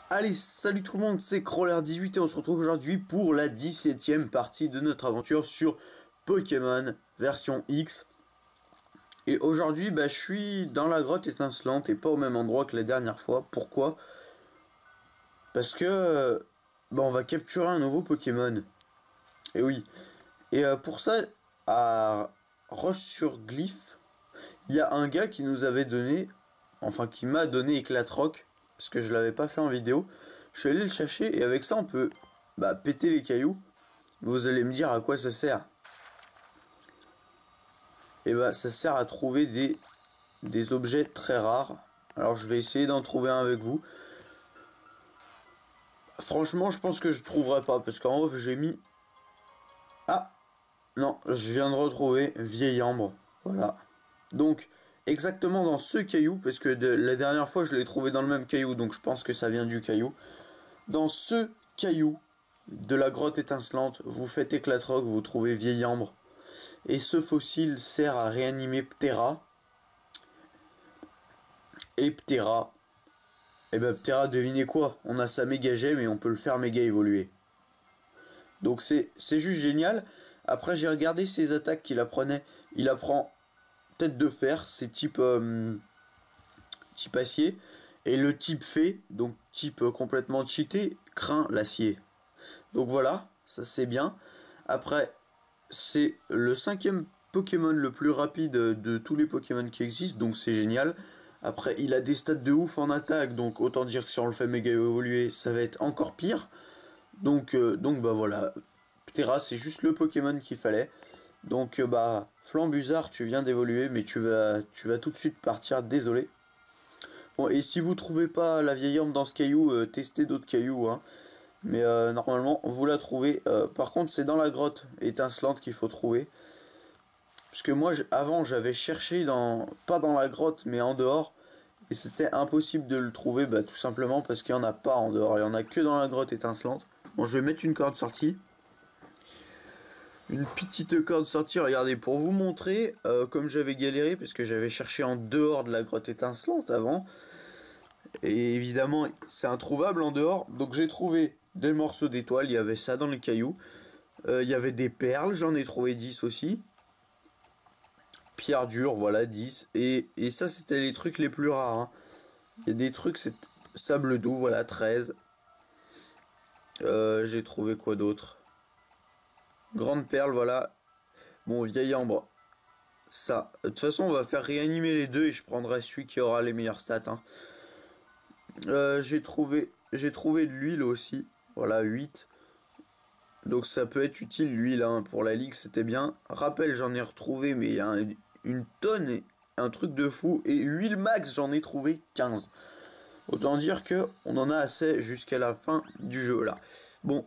Allez, salut tout le monde, c'est Crawler18 et on se retrouve aujourd'hui pour la 17ème partie de notre aventure sur Pokémon version X. Et aujourd'hui, je suis dans la grotte étincelante et pas au même endroit que la dernière fois. Pourquoi? Parce que on va capturer un nouveau Pokémon. Et oui. Et pour ça, à Roche-sur-Glyph, il y a un gars qui nous avait donné, enfin qui m'a donné Éclatroc, parce que je l'avais pas fait en vidéo. Je suis allé le chercher et avec ça on peut péter les cailloux. Vous allez me dire à quoi ça sert. Et ça sert à trouver des objets très rares. Alors je vais essayer d'en trouver un avec vous. Franchement je pense que je trouverai pas parce qu'en off j'ai mis... Ah non, je viens de retrouver vieil ambre. Voilà. Donc exactement dans ce caillou, parce que la dernière fois je l'ai trouvé dans le même caillou, donc je pense que ça vient du caillou. Dans ce caillou de la grotte étincelante, vous faites Éclatroc, vous trouvez vieil ambre. Et ce fossile sert à réanimer Ptera. Et Ptera, Ptera, devinez quoi? On a sa méga gemme et on peut le faire méga évoluer. Donc c'est juste génial. Après j'ai regardé ses attaques qu'il apprenait. Il apprend tête de fer, c'est type acier. Et le type fée, donc type complètement cheaté, craint l'acier. Donc voilà, ça c'est bien. Après, c'est le 5ème Pokémon le plus rapide de tous les Pokémon qui existent, donc c'est génial. Après, il a des stats de ouf en attaque, donc autant dire que si on le fait méga évoluer, ça va être encore pire. Donc voilà, Ptera, c'est juste le Pokémon qu'il fallait. Donc Flambuzard, tu viens d'évoluer, mais tu vas tout de suite partir, désolé. Bon, et si vous trouvez pas la vieille arme dans ce caillou, testez d'autres cailloux, hein. Mais normalement, vous la trouvez. Par contre, c'est dans la grotte étincelante qu'il faut trouver. Parce que moi, avant, j'avais cherché pas dans la grotte, mais en dehors. Et c'était impossible de le trouver, tout simplement parce qu'il n'y en a pas en dehors. Il n'y en a que dans la grotte étincelante. Bon, je vais mettre une corde sortie. Une petite corde sortie, regardez, pour vous montrer comme j'avais galéré, parce que j'avais cherché en dehors de la grotte étincelante avant. Et évidemment, c'est introuvable en dehors. Donc j'ai trouvé des morceaux d'étoiles, il y avait ça dans les cailloux. Il y avait des perles, j'en ai trouvé 10 aussi. Pierre dure, voilà, 10. Et ça, c'était les trucs les plus rares, hein. Il y a des trucs, c'est sable doux, voilà, 13. J'ai trouvé quoi d'autre? Grande perle, voilà. Bon, vieil ambre. Ça. De toute façon, on va faire réanimer les deux et je prendrai celui qui aura les meilleures stats, hein. J'ai trouvé de l'huile aussi. Voilà, 8. Donc ça peut être utile l'huile, hein, pour la ligue, c'était bien. Rappel, j'en ai retrouvé, mais il y a une tonne, et un truc de fou. Et huile max, j'en ai trouvé 15. Autant dire que on en a assez jusqu'à la fin du jeu là. Bon,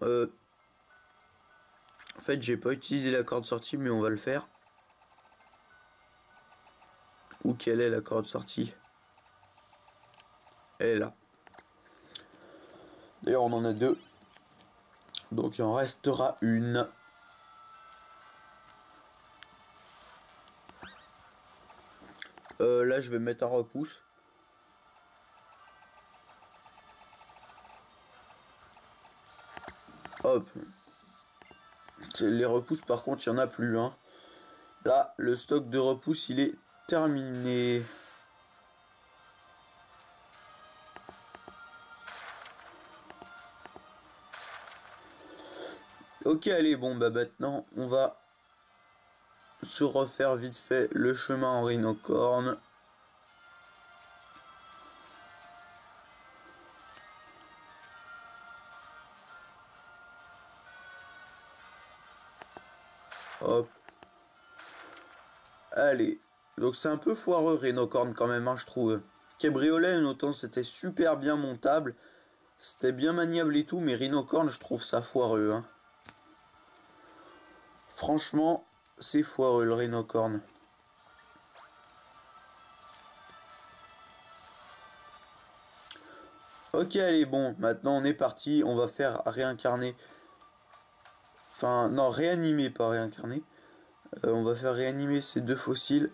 en fait, j'ai pas utilisé la corde sortie, mais on va le faire. Où quelle est la corde sortie? Elle est là. D'ailleurs, on en a deux. Donc il en restera une. Là, je vais mettre un repousse. Hop. Les repousses, par contre, il n'y en a plus, hein. Là, le stock de repousse, il est terminé. Ok, allez, bon, maintenant, on va se refaire vite fait le chemin en rhinocorne. Hop. Allez. Donc c'est un peu foireux rhinocorne quand même, hein, je trouve. Cabriolet, autant c'était super bien montable. C'était bien maniable et tout, mais rhinocorne, je trouve ça foireux, hein. Franchement, c'est foireux le rhinocorne. Ok, allez, bon, maintenant on est parti. On va faire réincarner. Enfin, non, réanimer, pas réincarner. On va faire réanimer ces deux fossiles.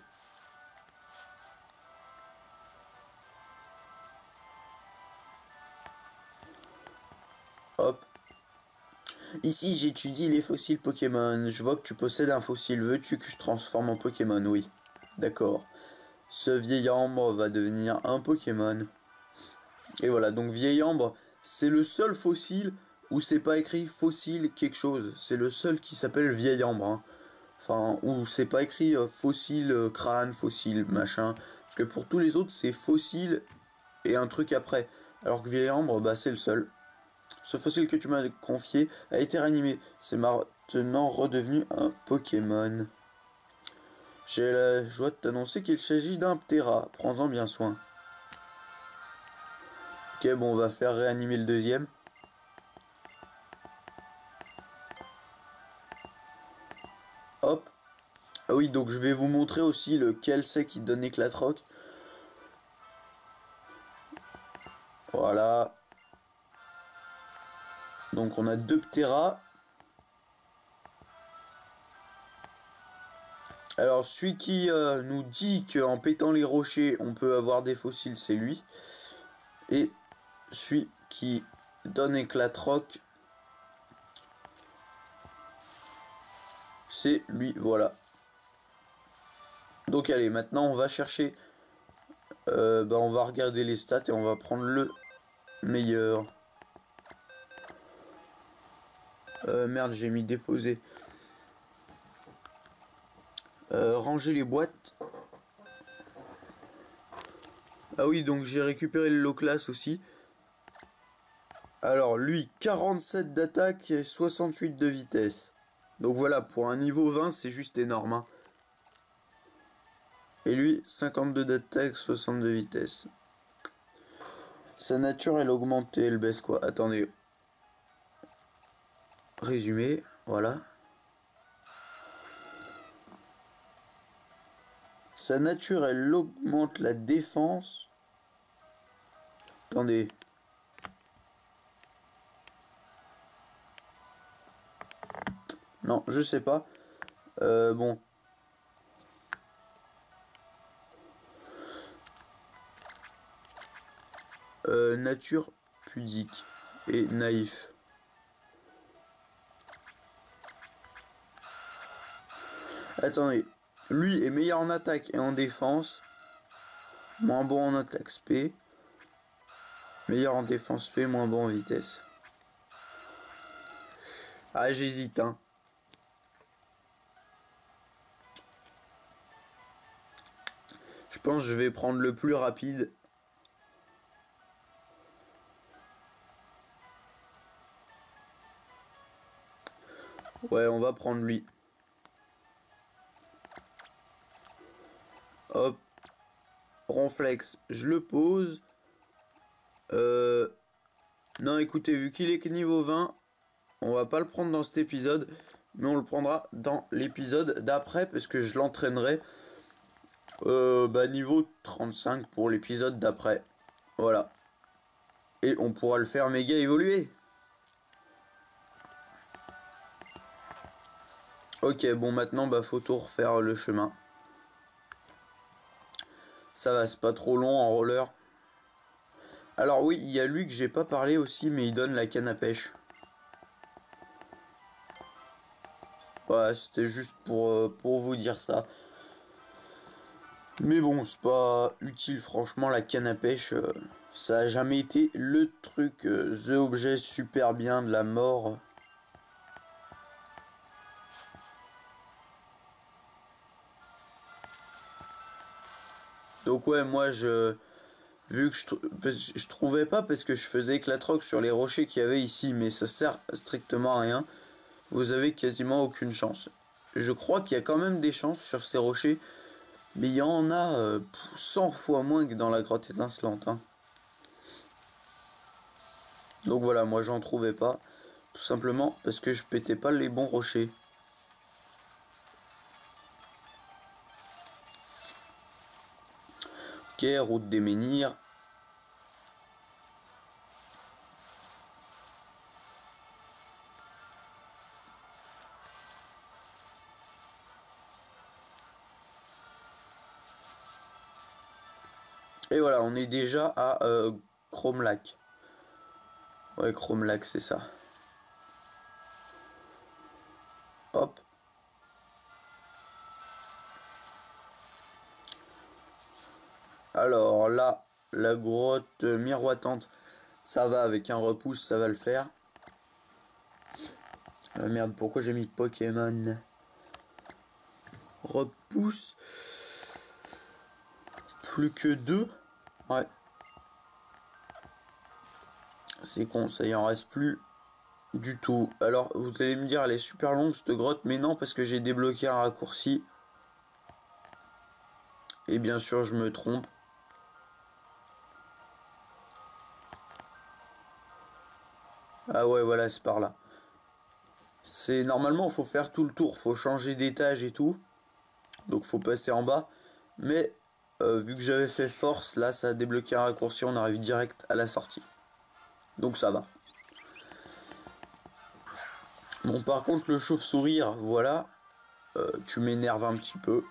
Hop. Ici, j'étudie les fossiles Pokémon. Je vois que tu possèdes un fossile. Veux-tu que je transforme en Pokémon? Oui. D'accord. Ce vieil ambre va devenir un Pokémon. Et voilà, donc vieil ambre, c'est le seul fossile où c'est pas écrit fossile quelque chose. C'est le seul qui s'appelle vieil ambre. Hein. Enfin, où c'est pas écrit fossile crâne, fossile machin. Parce que pour tous les autres, c'est fossile et un truc après. Alors que vieil ambre, bah c'est le seul. Ce fossile que tu m'as confié a été réanimé. C'est maintenant redevenu un Pokémon. J'ai la joie de t'annoncer qu'il s'agit d'un Ptera. Prends-en bien soin. Ok, bon, on va faire réanimer le deuxième. Hop. Ah oui, donc je vais vous montrer aussi lequel c'est qui donne Éclatroc. Voilà. Donc on a deux Ptera. Alors celui qui nous dit qu'en pétant les rochers on peut avoir des fossiles, c'est lui. Et celui qui donne Éclatroc, c'est lui, voilà. Donc allez, maintenant on va chercher, on va regarder les stats et on va prendre le meilleur. Merde, j'ai mis déposer. Ranger les boîtes. Ah oui, donc j'ai récupéré le low class aussi. Alors lui, 47 d'attaque et 68 de vitesse. Donc voilà, pour un niveau 20, c'est juste énorme. Hein. Et lui, 52 d'attaque, 60 de vitesse. Sa nature, elle augmente et elle baisse quoi? Attendez. Résumé, voilà. Sa nature, elle augmente la défense. Attendez. Non, je sais pas. Bon. Nature pudique et naïf. Attendez. Lui est meilleur en attaque et en défense. Moins bon en attaque SP. Meilleur en défense SP, moins bon en vitesse. Ah, j'hésite, hein. Je pense que je vais prendre le plus rapide. Ouais, on va prendre lui. Hop. Ronflex, je le pose. Non, écoutez, vu qu'il est que niveau 20, on va pas le prendre dans cet épisode, mais on le prendra dans l'épisode d'après, parce que je l'entraînerai niveau 35 pour l'épisode d'après. Voilà. Et on pourra le faire méga évoluer. Ok, bon, maintenant, faut tout refaire le chemin. Ça va, c'est pas trop long en roller. Alors oui, il y a lui que j'ai pas parlé aussi, mais il donne la canne à pêche. Ouais, c'était juste pour vous dire ça. Mais bon, c'est pas utile, franchement, la canne à pêche, ça a jamais été le truc, the objet super bien de la mort. Donc ouais, moi vu que je trouvais pas parce que je faisais éclatroc sur les rochers qu'il y avait ici, mais ça sert strictement à rien. Vous avez quasiment aucune chance. Je crois qu'il y a quand même des chances sur ces rochers, mais il y en a 100 fois moins que dans la grotte étincelante. Hein. Donc voilà, moi j'en trouvais pas, tout simplement parce que je pétais pas les bons rochers. Ok, route des menhirs. Et voilà, on est déjà à Chrome Lac. Ouais, Chromelac, c'est ça. Hop. Alors là, la grotte miroitante, ça va avec un repousse, ça va le faire. Merde, pourquoi j'ai mis Pokémon? Repousse. Plus que 2. Ouais. C'est con, ça y en reste plus du tout. Alors, vous allez me dire, elle est super longue cette grotte, mais non, parce que j'ai débloqué un raccourci. Et bien sûr, je me trompe. Ah ouais, voilà, c'est par là. C'est normalement, faut faire tout le tour, faut changer d'étage et tout. Donc, faut passer en bas. Mais, vu que j'avais fait force, là, ça a débloqué un raccourci, on arrive direct à la sortie. Donc, ça va. Bon, par contre, le chauve-sourire, voilà. Tu m'énerves un petit peu.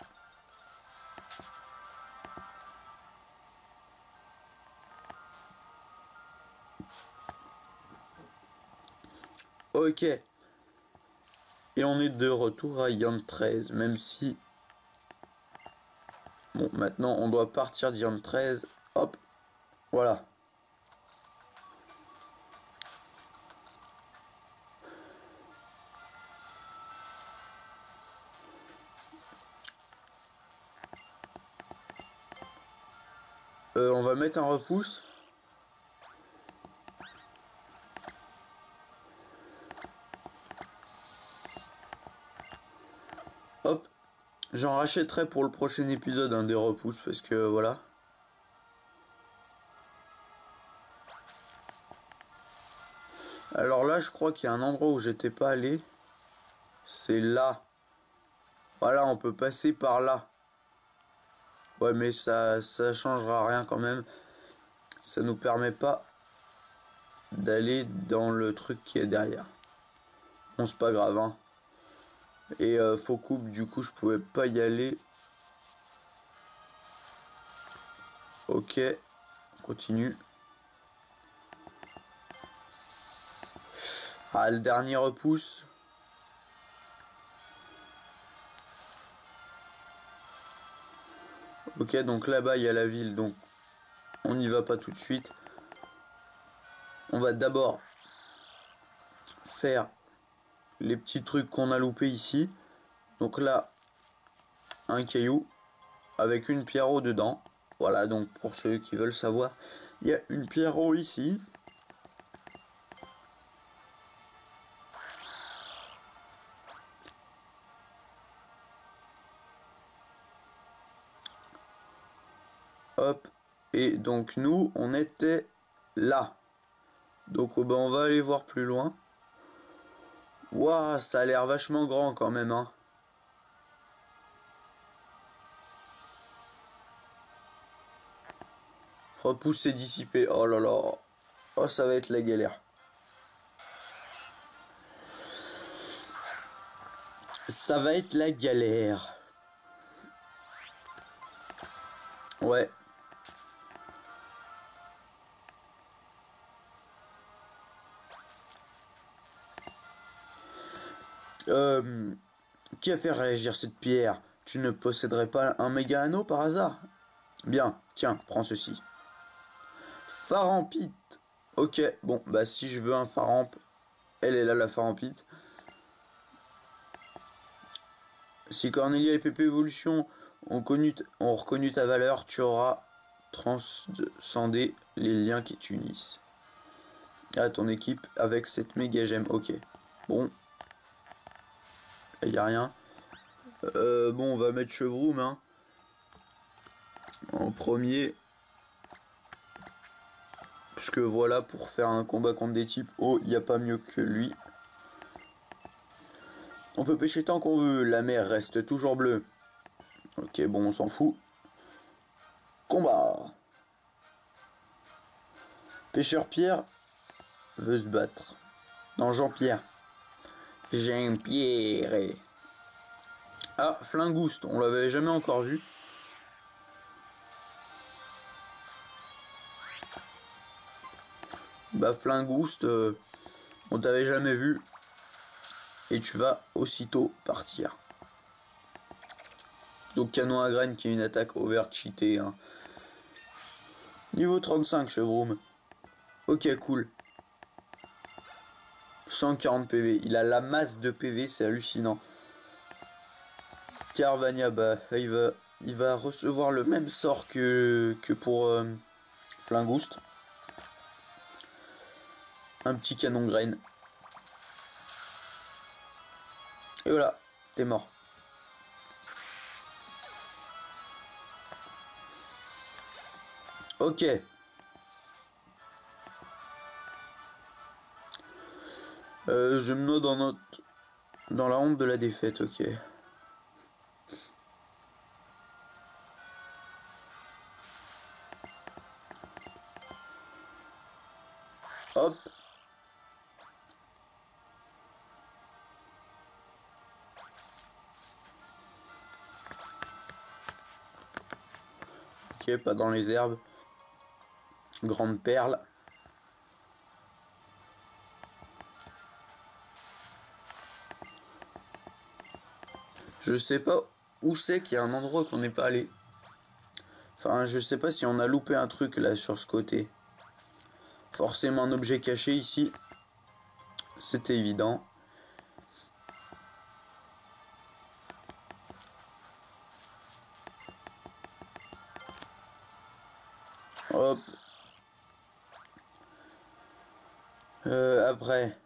Ok. Et on est de retour à Yant 13, même si... Bon, maintenant, on doit partir d'Yant 13. Hop. Voilà. On va mettre un repousse. Hop. J'en rachèterai pour le prochain épisode des repousses parce que voilà. Alors là, je crois qu'il y a un endroit où j'étais pas allé. C'est là. Voilà, on peut passer par là. Ouais, mais ça changera rien quand même. Ça nous permet pas d'aller dans le truc qui est derrière. Bon, c'est pas grave, hein. Et faux coupe, du coup, je pouvais pas y aller. Ok, on continue. Ah, le dernier repousse. Ok, donc là-bas, il y a la ville, donc on n'y va pas tout de suite. On va d'abord faire les petits trucs qu'on a loupés ici. Donc là, un caillou avec une pierrot dedans. Voilà, donc pour ceux qui veulent savoir, il y a une pierrot ici. Hop, et donc nous, on était là. Donc ben, on va aller voir plus loin. Waouh, ça a l'air vachement grand quand même, hein. Repousse et dissipé. Oh là là. Oh, ça va être la galère. Ça va être la galère. Ouais. Qui a fait réagir cette pierre? Tu ne posséderais pas un méga anneau par hasard? Bien, tiens, prends ceci. Pharampite. Ok, bon, bah si je veux un Pharamp, elle est là la Pharampite. Si Cornelia et Pépé Evolution ont reconnu ta valeur, tu auras transcendé les liens qui t'unissent à ton équipe avec cette méga gemme. Ok, bon, il n'y a rien. Bon, on va mettre Chevroom hein, en premier. Parce que voilà, pour faire un combat contre des types, oh, il n'y a pas mieux que lui. On peut pêcher tant qu'on veut, la mer reste toujours bleue. Ok, bon, on s'en fout. Combat. Pêcheur Pierre veut se battre. Non, Jean-Pierre. Jean-Pierre. Ah, Flingouste, on l'avait jamais encore vu. bah Flingouste, on t'avait jamais vu. Et tu vas aussitôt partir. Donc canon à graines qui est une attaque over cheatée. Hein. Niveau 35 Chevroom. Ok cool. 140 PV. Il a la masse de PV, c'est hallucinant. Carvania, bah il va recevoir le même sort que pour Flingouste. Un petit canon graine. Et voilà, t'es mort. Ok. Je me noie dans la honte de la défaite, ok. Hop. Ok, pas dans les herbes. Grande perle. Je sais pas où c'est qu'il y a un endroit qu'on n'est pas allé. Enfin, je sais pas si on a loupé un truc là sur ce côté. Forcément un objet caché ici. C'était évident. Hop. Après.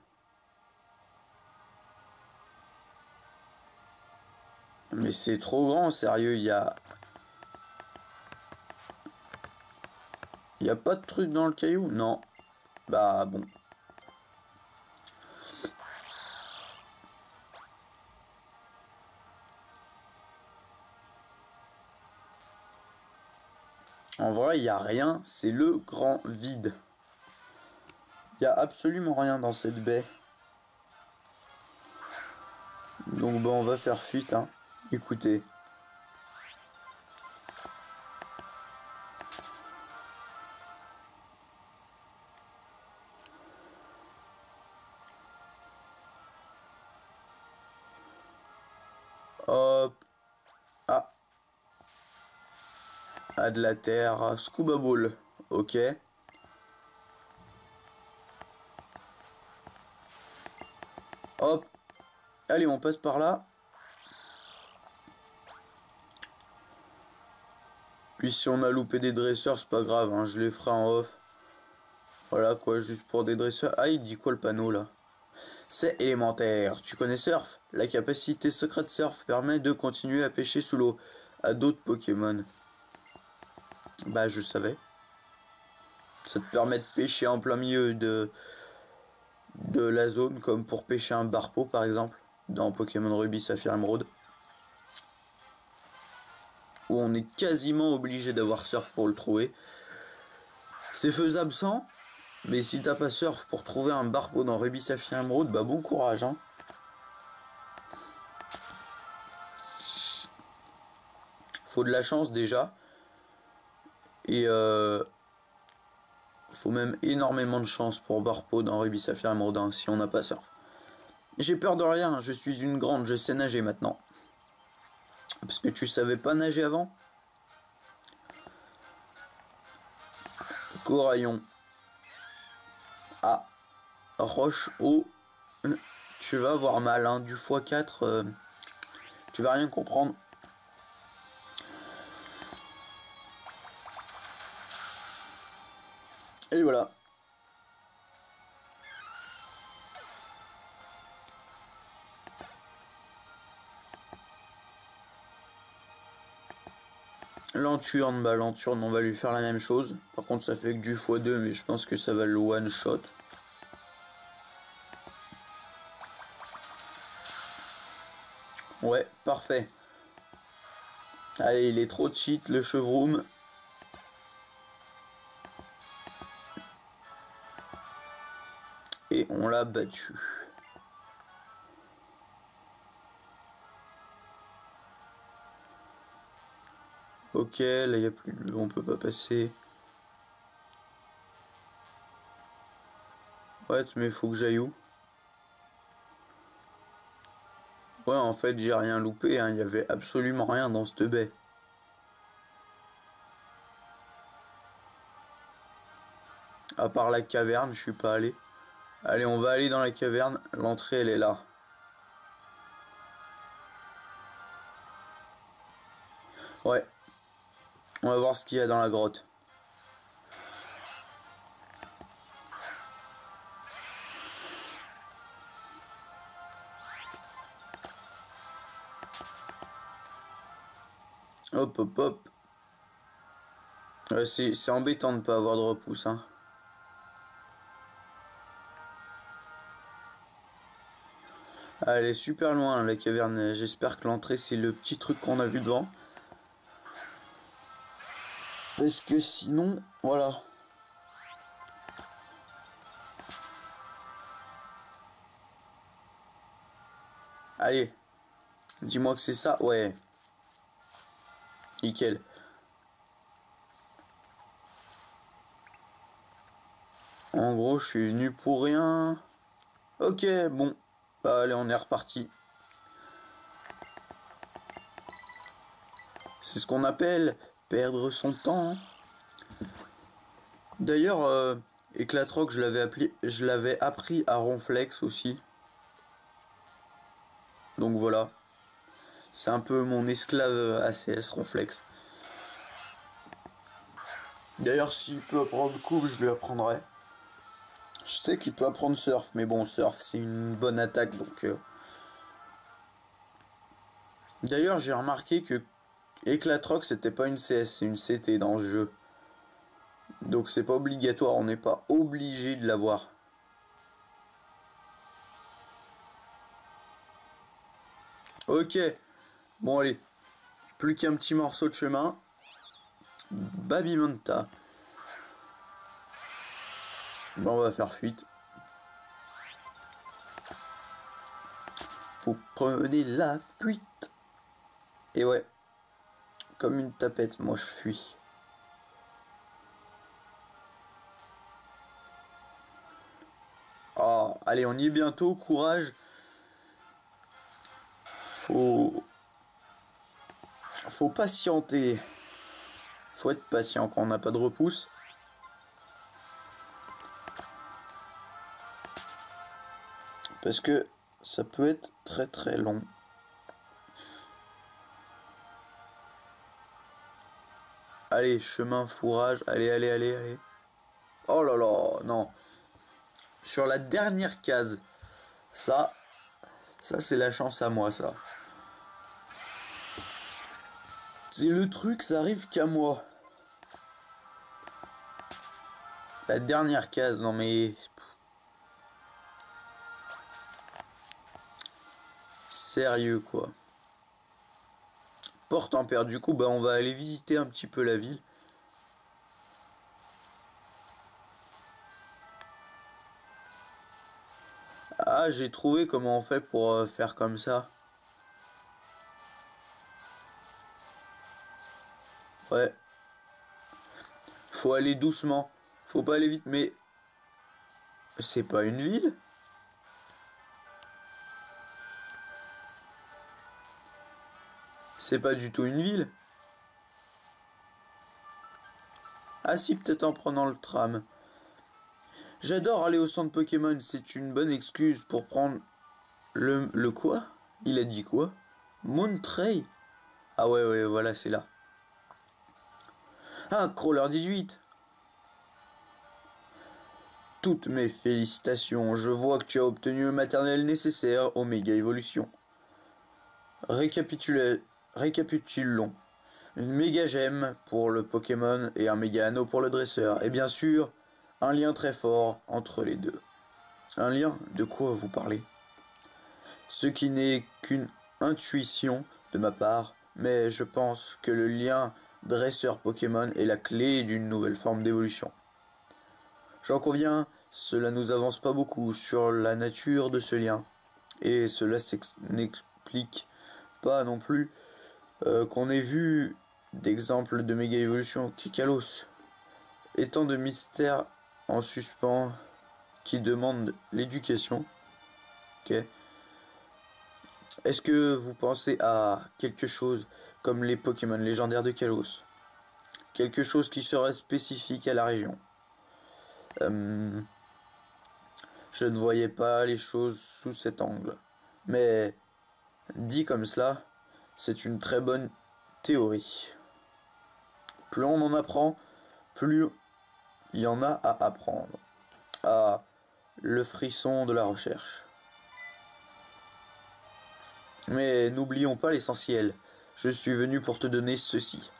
Mais c'est trop grand, sérieux, il y a... pas de truc dans le caillou? Non. Bah bon. En vrai, il n'y a rien, c'est le grand vide. Il n'y a absolument rien dans cette baie. Donc bon, on va faire fuite, hein. Écoutez. Hop. Ah. Ah, de la terre. Scuba ball. Ok. Hop. Allez, on passe par là. Puis si on a loupé des dresseurs, c'est pas grave, hein, je les ferai en off. Voilà quoi, juste pour des dresseurs. Ah, il dit quoi le panneau là? C'est élémentaire. Tu connais Surf? La capacité secrète Surf permet de continuer à pêcher sous l'eau à d'autres Pokémon. Bah je savais. Ça te permet de pêcher en plein milieu de la zone, comme pour pêcher un Barpo par exemple, dans Pokémon Ruby, Saphir, Emeraude. Où on est quasiment obligé d'avoir Surf pour le trouver. C'est faisable sans, mais si t'as pas Surf pour trouver un Barpo dans Ruby, Saphir, Emeraude, bah bon courage hein. Faut de la chance déjà. Et faut même énormément de chance pour Barpo dans Ruby, Saphir, Emeraude si on n'a pas Surf. J'ai peur de rien, je suis une grande, je sais nager maintenant. Parce que tu savais pas nager avant? Coraillon. Ah. Roche eau. Tu vas avoir mal, hein. Du x4, tu vas rien comprendre. Et voilà. Lanturne, bah Lanturne, on va lui faire la même chose. Par contre, ça fait que du x2, mais je pense que ça va le one shot. Ouais, parfait. Allez, il est trop cheat, le Chevroom. Et on l'a battu. Ok, là il n'y a plus de... on peut pas passer. Ouais, mais faut que j'aille où? Ouais, en fait, j'ai rien loupé, hein. Il y avait absolument rien dans cette baie. À part la caverne, je suis pas allé. Allez, on va aller dans la caverne. L'entrée, elle est là. Ouais. On va voir ce qu'il y a dans la grotte. Hop, hop, hop. Ouais, c'est embêtant de pas avoir de repousse, hein. Elle est super loin, la caverne. J'espère que l'entrée, c'est le petit truc qu'on a vu devant. Parce que sinon, voilà. Allez. Dis-moi que c'est ça. Ouais. Nickel. En gros, je suis venu pour rien. Ok, bon. Bah, allez, on est reparti. C'est ce qu'on appelle perdre son temps. D'ailleurs, Éclatroc, je l'avais appris à Ronflex aussi. Donc voilà. C'est un peu mon esclave ACS Ronflex. D'ailleurs, s'il peut apprendre coupe, je lui apprendrai. Je sais qu'il peut apprendre surf, mais bon, surf, c'est une bonne attaque, donc... D'ailleurs, j'ai remarqué que Éclatroc, c'était pas une CS, c'est une CT dans le jeu. Donc c'est pas obligatoire, on n'est pas obligé de l'avoir. Ok, bon allez, plus qu'un petit morceau de chemin. Babimanta. Bon, on va faire fuite. Vous prenez la fuite. Et ouais, comme une tapette, moi je fuis. Oh, allez, on y est bientôt, courage. Faut patienter. Faut être patient quand on n'a pas de repousse. Parce que ça peut être très très long. Allez, chemin, fourrage. Allez, allez, allez, allez. Oh là là, non. Sur la dernière case. Ça c'est la chance à moi, ça. C'est le truc, ça arrive qu'à moi. La dernière case, non mais... Sérieux, quoi. Porte en perte. Du coup, bah, on va aller visiter un petit peu la ville. Ah, j'ai trouvé comment on fait pour faire comme ça. Ouais. Faut aller doucement. Faut pas aller vite, mais... C'est pas une ville? C'est pas du tout une ville. Ah si, peut-être en prenant le tram. J'adore aller au centre Pokémon, c'est une bonne excuse pour prendre le quoi? Il a dit quoi? Monterey? Ah ouais, ouais, voilà, c'est là. Ah, Crawler 18. Toutes mes félicitations, je vois que tu as obtenu le matériel nécessaire au méga évolution. Récapitulons. Une méga gemme pour le Pokémon et un méga anneau pour le dresseur. Et bien sûr, un lien très fort entre les deux. Un lien? De quoi vous parlez? Ce qui n'est qu'une intuition de ma part, mais je pense que le lien dresseur Pokémon est la clé d'une nouvelle forme d'évolution. J'en conviens, cela nous avance pas beaucoup sur la nature de ce lien, et cela n'explique pas non plus qu'on ait vu d'exemples de méga évolution. Kikalos, étant de mystère en suspens, qui demande l'éducation. Ok. Est-ce que vous pensez à quelque chose comme les Pokémon légendaires de Kalos? Quelque chose qui serait spécifique à la région? Je ne voyais pas les choses sous cet angle. Mais dit comme cela, c'est une très bonne théorie. Plus on en apprend, plus il y en a à apprendre. Ah, le frisson de la recherche. Mais n'oublions pas l'essentiel. Je suis venu pour te donner ceci.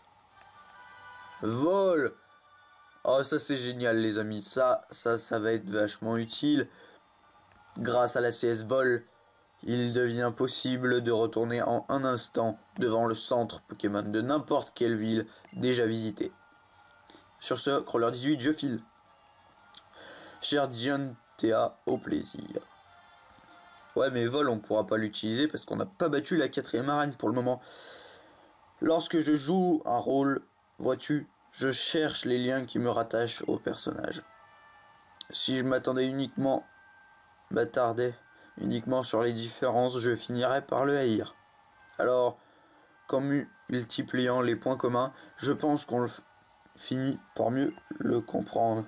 Vol! Oh, ça c'est génial les amis. Ça va être vachement utile. Grâce à la CS Vol, il devient possible de retourner en un instant devant le centre Pokémon de n'importe quelle ville déjà visitée. Sur ce, Crawler 18, je file. Cher Giantea, au plaisir. Ouais, mais Vol, on pourra pas l'utiliser parce qu'on n'a pas battu la 4ème arène pour le moment. Lorsque je joue un rôle, vois-tu, je cherche les liens qui me rattachent au personnage. Si je m'attardais uniquement sur les différences, je finirais par le haïr. Alors, comme multipliant les points communs, je pense qu'on finit par mieux le comprendre,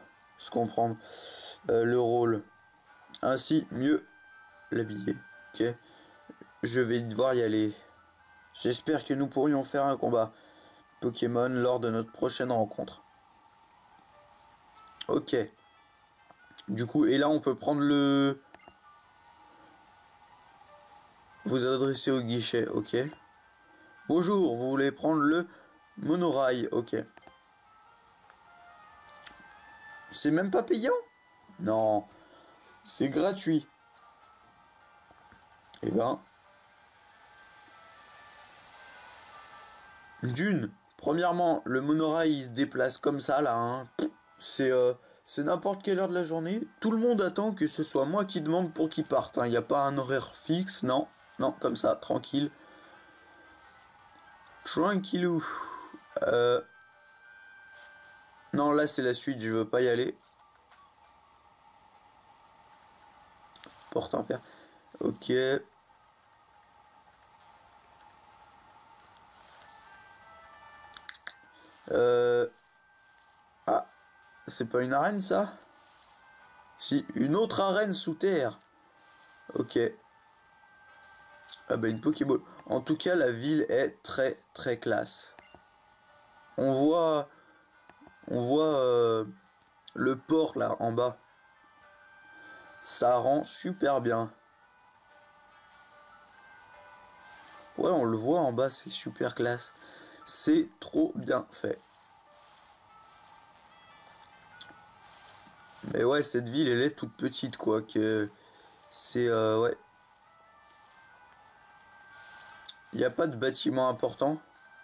le rôle. Ainsi, mieux l'habiller. Ok, je vais devoir y aller. J'espère que nous pourrions faire un combat Pokémon lors de notre prochaine rencontre. Ok. Du coup, et là on peut prendre le... Vous adresser au guichet, ok. Bonjour, vous voulez prendre le monorail, ok. C'est même pas payant? Non, c'est gratuit. Eh ben... Premièrement, le monorail il se déplace comme ça là, hein. C'est n'importe quelle heure de la journée. Tout le monde attend que ce soit moi qui demande pour qu'il parte. Il n'y a pas un horaire fixe, non. Non, comme ça, tranquille. Tranquillou. Non, là c'est la suite, je veux pas y aller. Porte en père. Ok. Ah, c'est pas une arène ça? Si, une autre arène sous terre. Ok. Ah bah une Pokéball. En tout cas, la ville est très très classe. On voit le port là en bas. Ça rend super bien. Ouais, on le voit en bas, c'est super classe. C'est trop bien fait. Mais ouais, cette ville, elle est toute petite, quoi. Que c'est... ouais. Il n'y a pas de bâtiment important.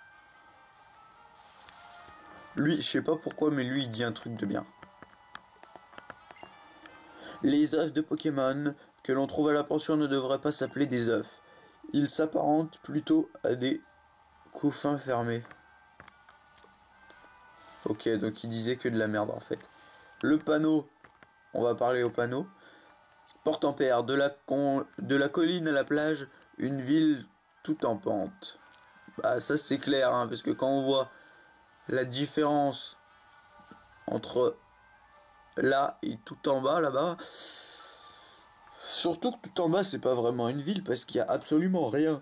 Lui, je sais pas pourquoi, mais lui, il dit un truc de bien. Les œufs de Pokémon que l'on trouve à la pension ne devraient pas s'appeler des œufs. Ils s'apparentent plutôt à des couffins fermés. Ok, donc il disait que de la merde en fait. Le panneau, on va parler au panneau. Porte-en-Père, de la colline à la plage, une ville tout en pente. Bah ça c'est clair, hein, parce que quand on voit la différence entre là et tout en bas là-bas, surtout que tout en bas c'est pas vraiment une ville parce qu'il y a absolument rien.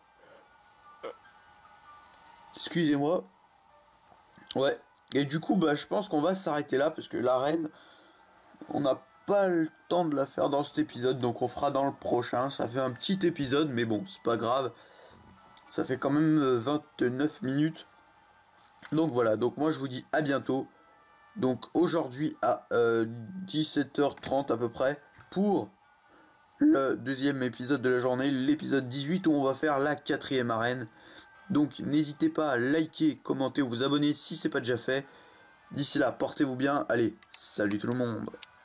Excusez-moi. Ouais. Et du coup bah je pense qu'on va s'arrêter là parce que l'arène, on n'a pas le temps de la faire dans cet épisode, donc on fera dans le prochain. Ça fait un petit épisode, mais bon, c'est pas grave. Ça fait quand même 29 minutes. Donc voilà, donc moi je vous dis à bientôt. Donc aujourd'hui à 17h30 à peu près pour le deuxième épisode de la journée, l'épisode 18 où on va faire la 4ème arène. Donc n'hésitez pas à liker, commenter ou vous abonner si c'est pas déjà fait. D'ici là, portez-vous bien. Allez, salut tout le monde.